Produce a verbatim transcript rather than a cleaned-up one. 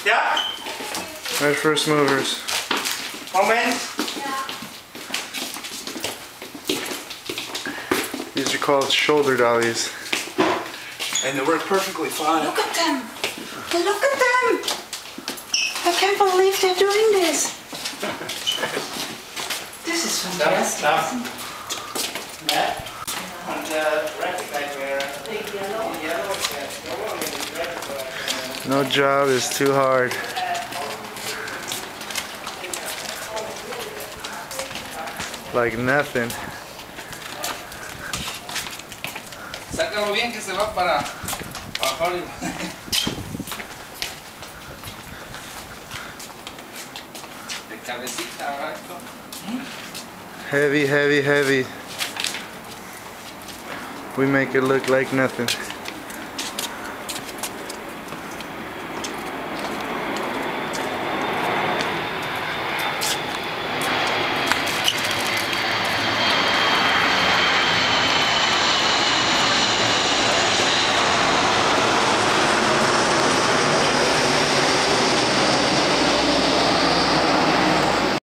Yeah? Our first movers. Moment. Yeah. These are called shoulder dollies. And they work perfectly fine. Look at them. Look at them. I can't believe they're doing this. This is fantastic. Yeah. And the rectangle where the yellow is No job is too hard. Like nothing. Sácalo bien que se va para para Hollywood. De cabecita, ¿verdad? Heavy, heavy, heavy. We make it look like nothing.